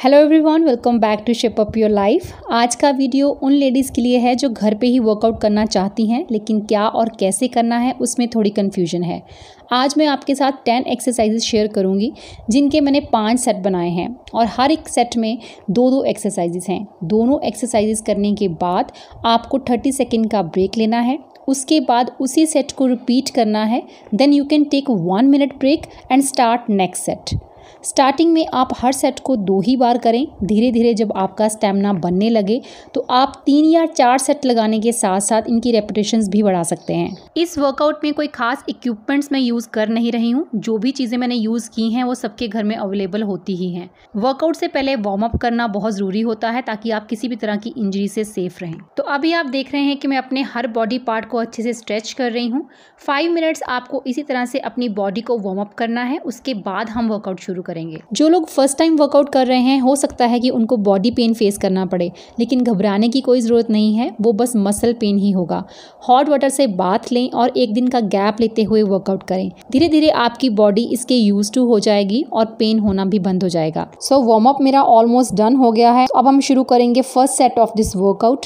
Hello everyone, welcome back to shape up your life. आज का video उन ladies के लिए है जो घर पे ही वर्कआउट करना चाहती हैं, लेकिन क्या और कैसे करना है उसमें थोड़ी कन्फ्यूजन है। आज मैं आपके साथ 10 एक्सरसाइजेज शेयर करूंगी जिनके मैंने 5 सेट बनाए हैं और हर एक सेट में दो एक्सरसाइजेज हैं। दोनों एक्सरसाइजेज करने के बाद आपको 30 सेकेंड का ब्रेक लेना है। उसके बाद उसी सेट को रिपीट करना है। Then you can take 1 minute break and start next set. Starting में आप हर सेट को 2 ही बार करें। धीरे धीरे जब आपका स्टैमिना बनने लगे तो आप 3 या 4 सेट लगाने के साथ साथ इनकी रेपिटेशंस भी बढ़ा सकते हैं। इस वर्कआउट में कोई खास इक्विपमेंट्स मैं यूज़ कर नहीं रही हूँ। जो भी चीज़ें मैंने यूज़ की हैं वो सबके घर में अवेलेबल होती ही हैं। वर्कआउट से पहले वार्म अप करना बहुत ज़रूरी होता है ताकि आप किसी भी तरह की इंजरी से सेफ रहें। तो अभी आप देख रहे हैं कि मैं अपने हर बॉडी पार्ट को अच्छे से स्ट्रेच कर रही हूँ। 5 मिनट्स आपको इसी तरह से अपनी बॉडी को वार्म अप करना है। उसके बाद हम वर्कआउट शुरू करेंगे। जो लोग फर्स्ट टाइम वर्कआउट कर रहे हैं, हो सकता है कि उनको बॉडी पेन फेस करना पड़े, लेकिन घबराने की कोई ज़रूरत नहीं है। वो बस मसल पेन ही होगा। हॉट वाटर से बाथ लें और 1 दिन का गैप लेते हुए वर्कआउट करें। धीरे धीरे आपकी बॉडी इसके यूज टू हो जाएगी और पेन होना भी बंद हो जाएगा। सो वार्म अप मेरा ऑलमोस्ट डन हो गया है। अब हम शुरू करेंगे first set of this workout.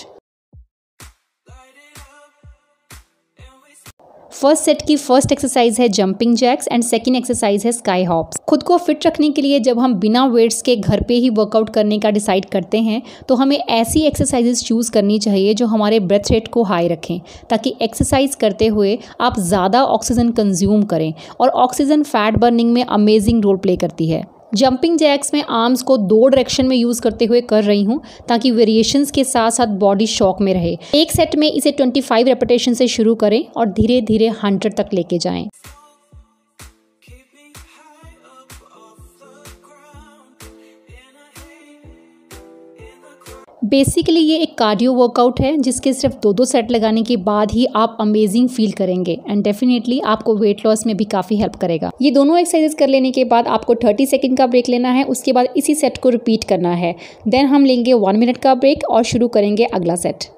First set की फर्स्ट एक्सरसाइज है jumping jacks and second exercise है स्काई हॉप्स। खुद को फिट रखने के लिए जब हम बिना वेट्स के घर पे ही वर्कआउट करने का डिसाइड करते हैं तो हमें ऐसी एक्सरसाइजेस चूज़ करनी चाहिए जो हमारे ब्रेथ रेट को हाई रखें, ताकि एक्सरसाइज करते हुए आप ज़्यादा ऑक्सीजन कंज्यूम करें। और ऑक्सीजन फैट बर्निंग में अमेजिंग रोल प्ले करती है। जंपिंग जैक्स में आर्म्स को 2 डायरेक्शन में यूज़ करते हुए कर रही हूँ ताकि वेरिएशंस के साथ साथ बॉडी शॉक में रहे। एक सेट में इसे 25 रेपिटेशन से शुरू करें और धीरे धीरे 100 तक लेके जाएं। बेसिकली ये एक कार्डियो वर्कआउट है जिसके सिर्फ 2 सेट लगाने के बाद ही आप अमेजिंग फील करेंगे एंड डेफिनेटली आपको वेट लॉस में भी काफ़ी हेल्प करेगा। ये दोनों एक्सरसाइज कर लेने के बाद आपको 30 सेकंड का ब्रेक लेना है। उसके बाद इसी सेट को रिपीट करना है। देन हम लेंगे 1 मिनट का ब्रेक और शुरू करेंगे अगला सेट।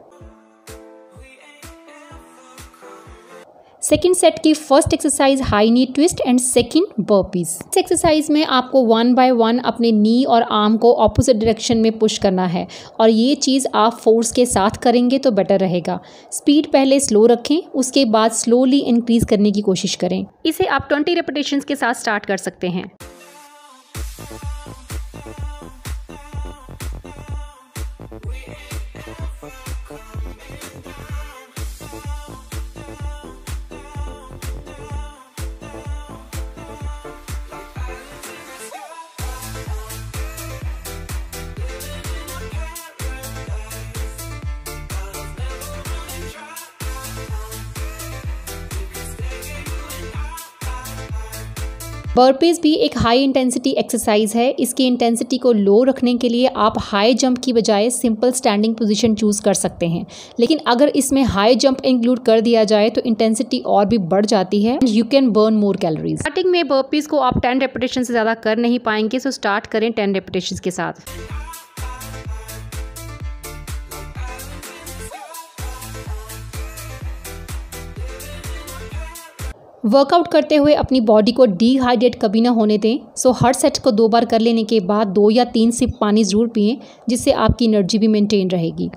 सेकेंड सेट की first exercise high knee twist and second burpees. इस एक्सरसाइज में आपको 1 बाय 1 अपने नी और आर्म को ऑपोजिट डायरेक्शन में पुश करना है और ये चीज़ आप फोर्स के साथ करेंगे तो बेटर रहेगा। स्पीड पहले स्लो रखें, उसके बाद स्लोली इंक्रीज करने की कोशिश करें। इसे आप 20 रेपिटेशंस के साथ स्टार्ट कर सकते हैं। बर्पीज भी एक हाई इंटेंसिटी एक्सरसाइज है। इसकी इंटेंसिटी को लो रखने के लिए आप हाई जंप की बजाय सिंपल स्टैंडिंग पोजीशन चूज कर सकते हैं, लेकिन अगर इसमें हाई जंप इंक्लूड कर दिया जाए तो इंटेंसिटी और भी बढ़ जाती है। You can burn more calories. Starting में बर्पीज को आप 10 रेपिटेशन से ज़्यादा कर नहीं पाएंगे, सो स्टार्ट करें 10 रेपिटेशन के साथ। वर्कआउट करते हुए अपनी बॉडी को डिहाइड्रेट कभी ना होने दें। सो हर सेट को 2 बार कर लेने के बाद 2 या 3 सिप पानी ज़रूर पिएं, जिससे आपकी एनर्जी भी मेंटेन रहेगी।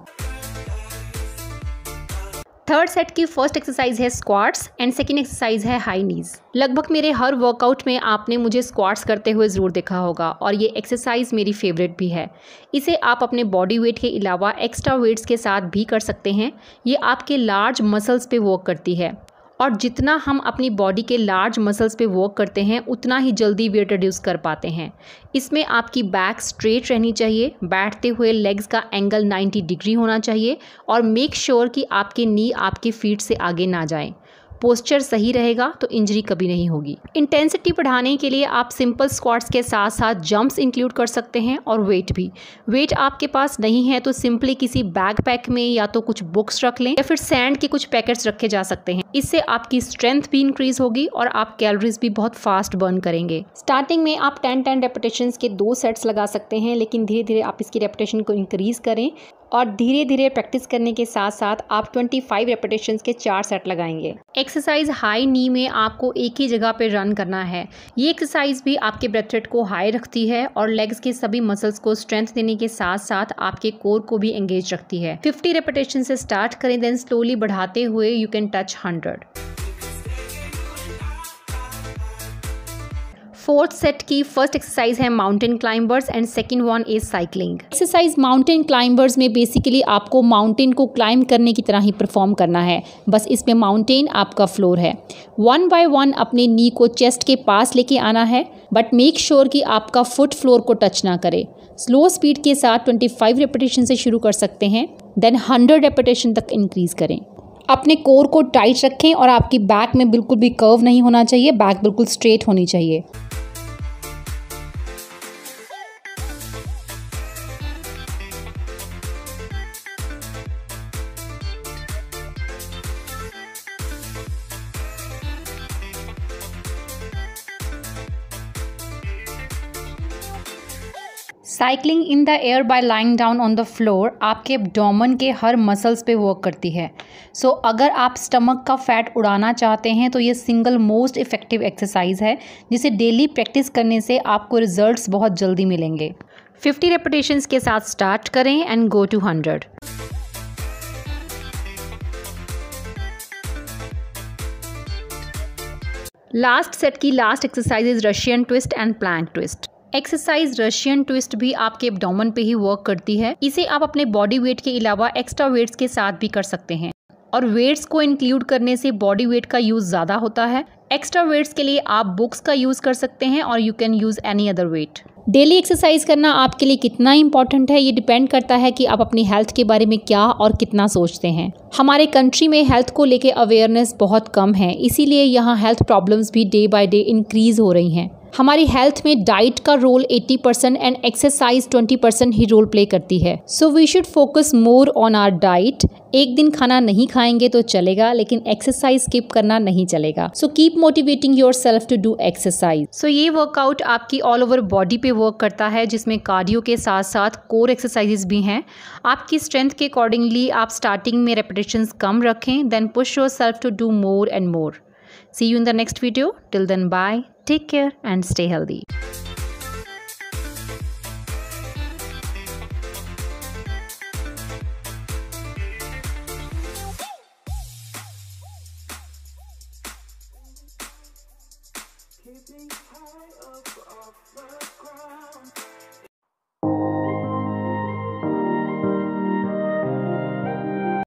थर्ड सेट की फर्स्ट एक्सरसाइज है स्क्वाट्स एंड सेकंड एक्सरसाइज है हाई नीज। लगभग मेरे हर वर्कआउट में आपने मुझे स्क्वाट्स करते हुए ज़रूर देखा होगा और ये एक्सरसाइज मेरी फेवरेट भी है। इसे आप अपने बॉडी वेट के अलावा एक्स्ट्रा वेट्स के साथ भी कर सकते हैं। ये आपके लार्ज मसल्स पे वर्क करती है और जितना हम अपनी बॉडी के लार्ज मसल्स पे वर्क करते हैं उतना ही जल्दी वेट रिड्यूस कर पाते हैं। इसमें आपकी बैक स्ट्रेट रहनी चाहिए, बैठते हुए लेग्स का एंगल 90 डिग्री होना चाहिए और मेक श्योर कि आपके नी आपके फीट से आगे ना जाएं। पोस्चर सही रहेगा तो इंजरी कभी नहीं होगी। इंटेंसिटी बढ़ाने के लिए आप सिंपल स्क्वाट्स के साथ साथ जंप्स इंक्लूड कर सकते हैं और वेट भी। वेट आपके पास नहीं है तो सिंपली किसी बैग पैक में या तो कुछ बुक्स रख लें या फिर सैंड के कुछ पैकेट्स रखे जा सकते हैं। इससे आपकी स्ट्रेंथ भी इंक्रीज होगी और आप कैलोरीज भी बहुत फास्ट बर्न करेंगे। स्टार्टिंग में आप 10 रेपिटेशंस के 2 सेट्स लगा सकते हैं, लेकिन धीरे धीरे आप इसकी रेपिटेशन को इंक्रीज करें और धीरे धीरे प्रैक्टिस करने के साथ साथ आप 25 रेपिटेशंस के 4 सेट लगाएंगे। एक्सरसाइज हाई नी में आपको एक ही जगह पे रन करना है। ये एक्सरसाइज भी आपके ब्रेथ रेट को हाई रखती है और लेग्स के सभी मसल्स को स्ट्रेंथ देने के साथ साथ आपके कोर को भी एंगेज रखती है। 50 रेपिटेशन से स्टार्ट करें, देन स्लोली बढ़ाते हुए you can touch 100। Fourth set की फर्स्ट एक्सरसाइज है mountain climbers and second one is cycling. Exercise mountain climbers में बेसिकली आपको माउंटेन को क्लाइंब करने की तरह ही परफॉर्म करना है, बस इसमें माउंटेन आपका फ्लोर है। 1 बाय 1 अपने नी को चेस्ट के पास लेके आना है, बट मेक श्योर कि आपका फुट फ्लोर को टच ना करे। स्लो स्पीड के साथ 25 रेपिटेशन से शुरू कर सकते हैं, देन 100 रेपिटेशन तक इंक्रीज करें। अपने कोर को टाइट रखें और आपकी बैक में बिल्कुल भी कर्व नहीं होना चाहिए, बैक बिल्कुल स्ट्रेट होनी चाहिए। Cycling in the air by lying down on the floor आपके एब्डोमेन के हर मसल्स पे वर्क करती है। सो अगर आप स्टमक का फैट उड़ाना चाहते हैं तो ये सिंगल मोस्ट इफेक्टिव एक्सरसाइज है, जिसे डेली प्रैक्टिस करने से आपको रिजल्ट्स बहुत जल्दी मिलेंगे। 50 रेपिटेशंस के साथ स्टार्ट करें and go to 100। Last set की last exercise is Russian twist and plank twist. Exercise Russian twist भी आपके एब्डोमेन पे ही वर्क करती है। इसे आप अपने बॉडी वेट के अलावा एक्स्ट्रा वेट्स के साथ भी कर सकते हैं, और वेट्स को इंक्लूड करने से बॉडी वेट का यूज ज़्यादा होता है। एक्स्ट्रा वेट्स के लिए आप बुक्स का यूज़ कर सकते हैं और you can use any other weight. Daily exercise करना आपके लिए कितना इंपॉर्टेंट है, ये डिपेंड करता है कि आप अपनी हेल्थ के बारे में क्या और कितना सोचते हैं। हमारे कंट्री में हेल्थ को लेके अवेयरनेस बहुत कम है, इसीलिए यहाँ हेल्थ प्रॉब्लम्स भी डे बाय डे इंक्रीज हो रही हैं। हमारी हेल्थ में डाइट का रोल 80% एंड एक्सरसाइज 20% ही रोल प्ले करती है। So we should focus more on our diet. एक दिन खाना नहीं खाएंगे तो चलेगा, लेकिन एक्सरसाइज स्किप करना नहीं चलेगा। So keep motivating yourself to do exercise. So ये वर्कआउट आपकी ऑल ओवर बॉडी पे वर्क करता है, जिसमें कार्डियो के साथ साथ कोर एक्सरसाइजेज भी हैं। आपकी स्ट्रेंथ के अकॉर्डिंगली आप स्टार्टिंग में रेपिटेशंस कम रखें, then push yourself to do more and more. See you in the next video. Till then, bye. Take care and stay healthy.